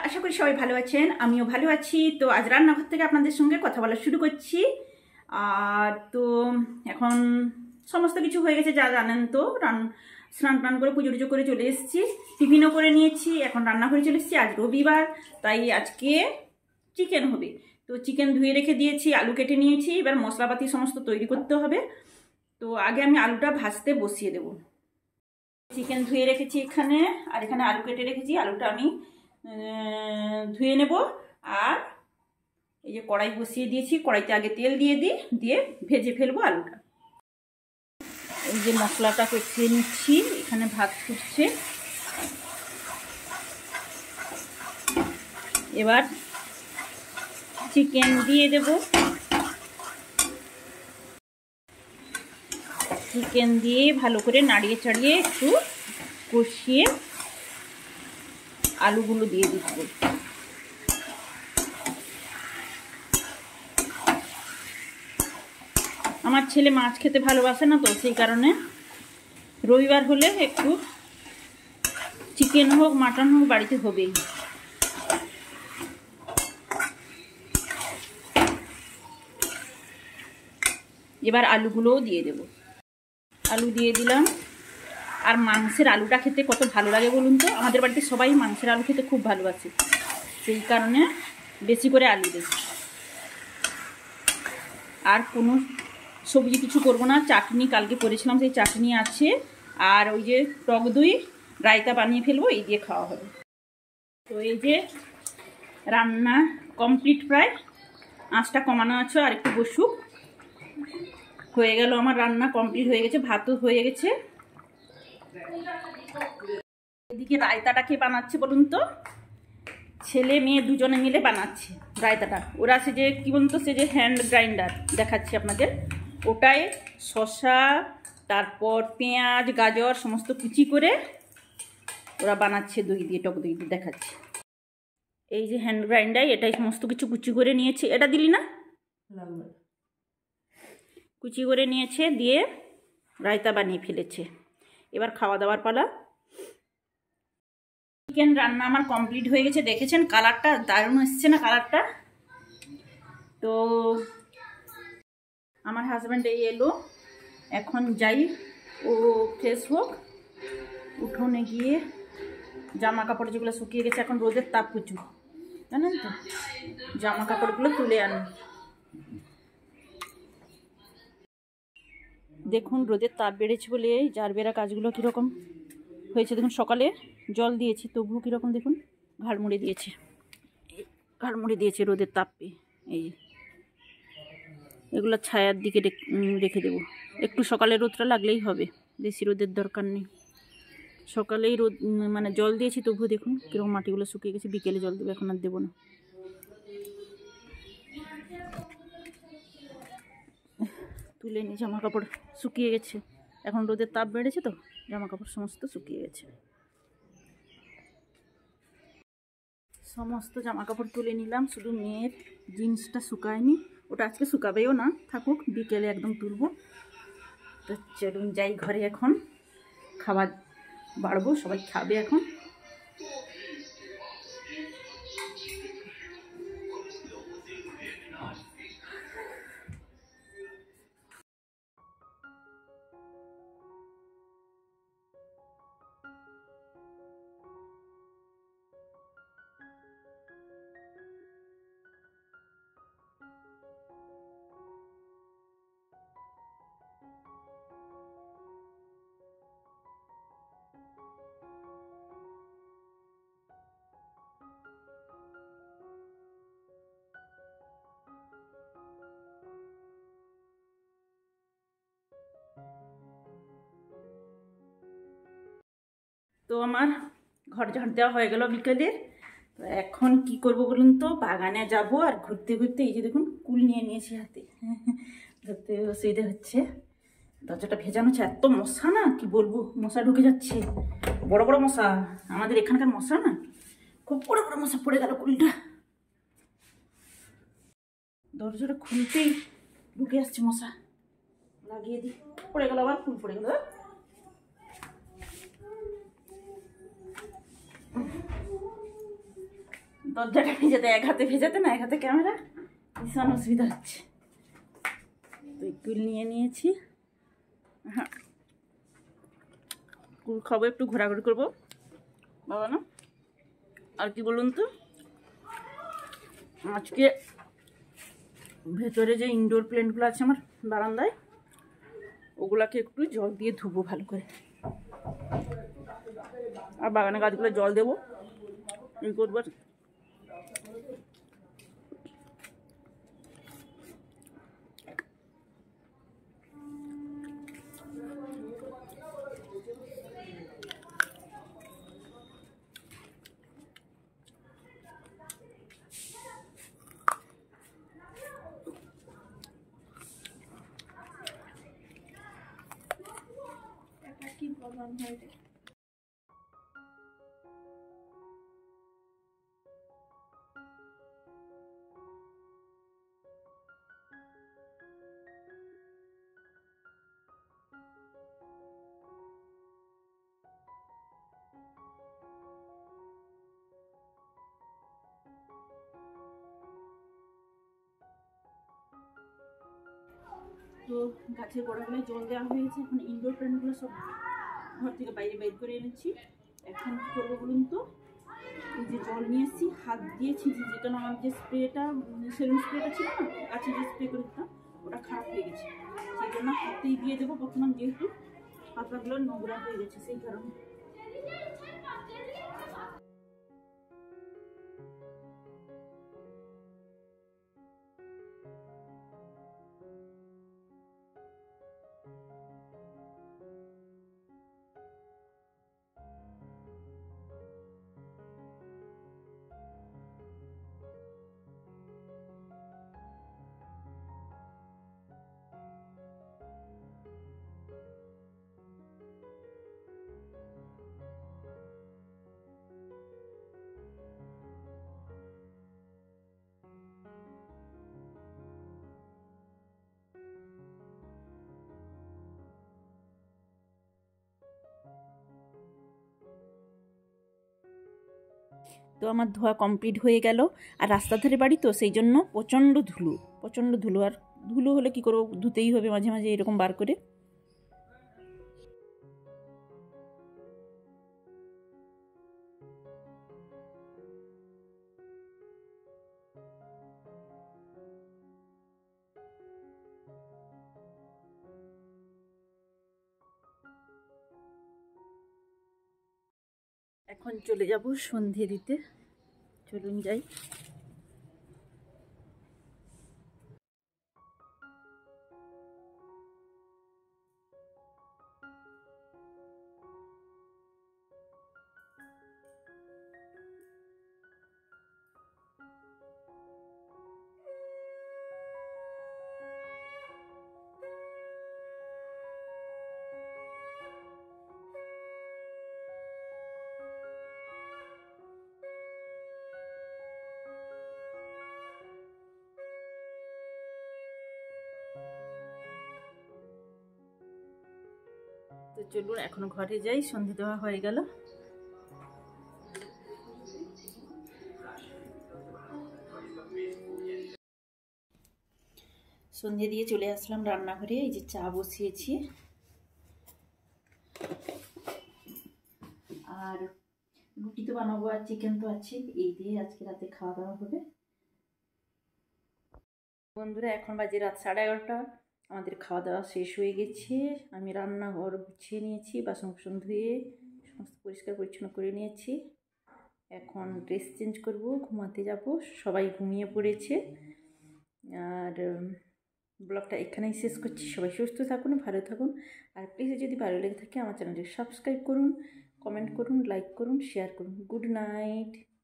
আশা করি সবাই ভালো আছেন, আমিও ভালো আছি। তো আজ রান্নাঘর থেকে আপনাদের সঙ্গে কথা বলা শুরু করছি। তো এখন সমস্ত কিছু হয়ে গেছে, যা জানেন। তো স্নান টান করে পুজো টুজো করে চলে এসেছি, টিফিনও করে নিয়েছি, এখন রান্নাঘরে চলে এসেছি। আজ রবিবার, তাই আজকে চিকেন হবে। তো চিকেন ধুয়ে রেখে দিয়েছি, আলু কেটে নিয়েছি, এবার মশলাপাতি সমস্ত তৈরি করতে হবে। তো আগে আমি আলুটা ভাজতে বসিয়ে দেব। চিকেন ধুয়ে রেখেছি এখানে, আর এখানে আলু কেটে রেখেছি। আলুটা আমি ধুয়ে নেব। আর এই যে কড়াই বসিয়ে দিয়েছি, কড়াইতে আগে তেল দিয়ে দিয়ে ভেজে ফেলবো আলুটা। এই যে মশলাটা কষিয়ে নিচ্ছি, এখানে ভাত ফুটছে। এবার চিকেন দিয়ে দেব। চিকেন দিয়ে ভালো করে নাড়িয়ে চাড়িয়ে একটু কষিয়ে আলুগুলো দিয়ে দিচ্ছি। আমার ছেলে মাছ খেতে ভালোবাসে না, তো সেই কারণে রবিবার হলে একটু চিকেন হোক মাটন হোক বাড়িতে হবেই। এবার আলুগুলোও দিয়ে দেব। আলু দিয়ে দিলাম। আর মাংসের আলুটা খেতে কত ভালো লাগে বলুন তো। আমাদের বাড়িতে সবাই মাংসের আলু খেতে খুব ভালোবাসে, সেই কারণে বেশি করে আলু দিই। আর কোনো সবজি কিছু করব না। চাটনি কালকে করেছিলাম, সেই চাটনি আছে। আর ওই যে টক দই রায়তা বানিয়ে ফেলবো, এই দিয়ে খাওয়া হবে। তো এই যে রান্না কমপ্লিট প্রায়, আঁচটা কমানো আছে, আর একটু বসুক। হয়ে গেল, আমার রান্না কমপ্লিট হয়ে গেছে, ভাতও হয়ে গেছে। এদিকে রায়তাটা কে বানাচ্ছে বলুন তো? ছেলে মেয়ে দুজনে মিলে বানাচ্ছে রায়তাটা। ওরা সে যে কি বলুন তো, সে যে হ্যান্ড গ্রাইন্ডার দেখাচ্ছি আপনাদের, ওটায় শসা, তারপর পেঁয়াজ গাজর সমস্ত কুচি করে ওরা বানাচ্ছে, দই দিয়ে, টক দই দিয়ে দেখাচ্ছে। এই যে হ্যান্ড গ্রাইন্ডার, এটাই সমস্ত কিছু কুচি করে নিয়েছে। এটা দিলি না, কুচি করে নিয়েছে, দিয়ে রায়তা বানিয়ে ফেলেছে। এবার খাওয়া দাওয়ার পালা। চিকেন রান্না আমার কমপ্লিট হয়ে গেছে। দেখেছেন কালারটা দারুণ এসছে না কালারটা? তো আমার হাজব্যান্ড এই এলো, এখন যাই, ও ফ্রেশ হোক, উঠোনে গিয়ে জামা কাপড় যেগুলো শুকিয়ে গেছে, এখন রোদের তাপ প্রচুর, জানেন তো, জামা কাপড়গুলো তুলে আনি। দেখুন রোদের তাপ বেড়েছে বলে জার বেড়া কাজগুলো কীরকম হয়েছে দেখুন। সকালে জল দিয়েছি, তবুও কীরকম দেখুন, ঘাড় মুড়ে দিয়েছে, ঘাড় মুড়ে দিয়েছে রোদের তাপে। এই এগুলো ছায়ার দিকে রেখে দেবো। একটু সকালে রোদটা লাগলেই হবে, বেশি রোদের দরকার নেই। সকালেই রোদ মানে জল দিয়েছি, তবুও দেখুন কীরকম মাটিগুলো শুকিয়ে গেছে। বিকেলে জল দেবো, এখন আর দেবো না। তুলে নিই, জামা কাপড় শুকিয়ে গেছে। এখন রোদের তাপ বেড়েছে তো, জামা কাপড় সমস্ত শুকিয়ে গেছে। সমস্ত জামা কাপড় তুলে নিলাম, শুধু মেয়ের জিন্সটা শুকায়নি, ওটা আজকে শুকাবেও না, থাকুক, বিকেলে একদম তুলবো। তো চলুন যাই ঘরে, এখন খাবার বাড়বো, সবাই খাবে এখন। তো আমার ঘর ঝাড় দেওয়া হয়ে গেল বিকেলে। তো এখন কি করব বলুন তো, বাগানে যাব। আর ঘুরতে ঘুরতে এই যে দেখুন কুল নিয়ে নিয়েছি হাতে, ধরতে অসুবিধা হচ্ছে। দরজাটা ভেজানো আছে, এত মশা না কি বলবো, মশা ঢুকে যাচ্ছে, বড় বড় মশা। আমাদের এখানকার মশা না, খুব বড় বড় মশা। পড়ে গেল কুলটা, দরজাটা খুলতেই ঢুকে আসছে মশা। লাগিয়ে দিই, পড়ে গেল, আবার কুল পড়ে গেল। দরজাটা ভেজাতে, এক হাতে ভেজাতে না এক হাতে ক্যামেরা, ভীষণ অসুবিধা হচ্ছে। তো কুল নিয়ে নিয়েছি। হ্যাঁ, কুল খাবো, একটু ঘোরাঘুরি করবো বাবা না। আর কি বলুন তো, আজকে ভেতরে যে ইনডোর প্ল্যান্টগুলো আছে আমার বারান্দায়, ওগুলাকে একটু জল দিয়ে ধুবো ভালো করে, আর বাগানে গাছগুলো জল দেবো, এই করবো। কি প্রবলেম হয় রে? তো গাছের গোড়াগুলো জল দেওয়া হয়েছে, এখন ইনডোর প্ল্যান্টগুলো সব ঘর থেকে বাইরে বাইর করে এনেছি। এখন কী করবো বলুন তো, এই যে জল নিয়ে এসেছি, হাত দিয়ে ছিঁচেছি, কারণ আমার যে স্প্রেটা, সেলুন স্প্রেটা ছিল না, গাছে যে স্প্রে করে দিতাম, ওটা খারাপ হয়ে গেছে, সেই জন্য হাতেই দিয়ে দেবো বর্তমান, যেহেতু পাতাগুলো নোংরা হয়ে গেছে সেই কারণে। তো আমার ধোয়া কমপ্লিট হয়ে গেল, আর রাস্তা ধারে বাড়ি তো সেই জন্য প্রচণ্ড ধুলো, আর ধুলো হলে কি করবো, ধুতেই হবে মাঝে মাঝে এরকম বার করে। এখন চলে যাব সন্ধে দিতে, চলুন যাই। তো চলুন এখন ঘরে যাই, সন্ধে দেওয়া হয়ে গেল। সন্ধে দিয়ে চলে আসলাম রান্নাঘরে, এই যে চা বসিয়েছি, আর রুটি তো বানাবো, আর চিকেন তো আছে, এই দিয়ে আজকে রাতে খাওয়া দাওয়া হবে। বন্ধুরা এখন বাজে রাত 11:30, আমাদের খাওয়া দাওয়া শেষ হয়ে গেছে। আমি রান্নাঘর গুছিয়ে নিয়েছি, বাসন কুসন ধুয়ে সমস্ত পরিষ্কার পরিচ্ছন্ন করে নিয়েছি। এখন ড্রেস চেঞ্জ করব, ঘুমাতে যাব, সবাই ঘুমিয়ে পড়েছে। আর ব্লগটা এখানেই শেষ করছি। সবাই সুস্থ থাকুন, ভালো থাকুন, আর প্লিজ যদি ভালো লেগে থাকে আমার চ্যানেলটি সাবস্ক্রাইব করুন, কমেন্ট করুন, লাইক করুন, শেয়ার করুন। Good night.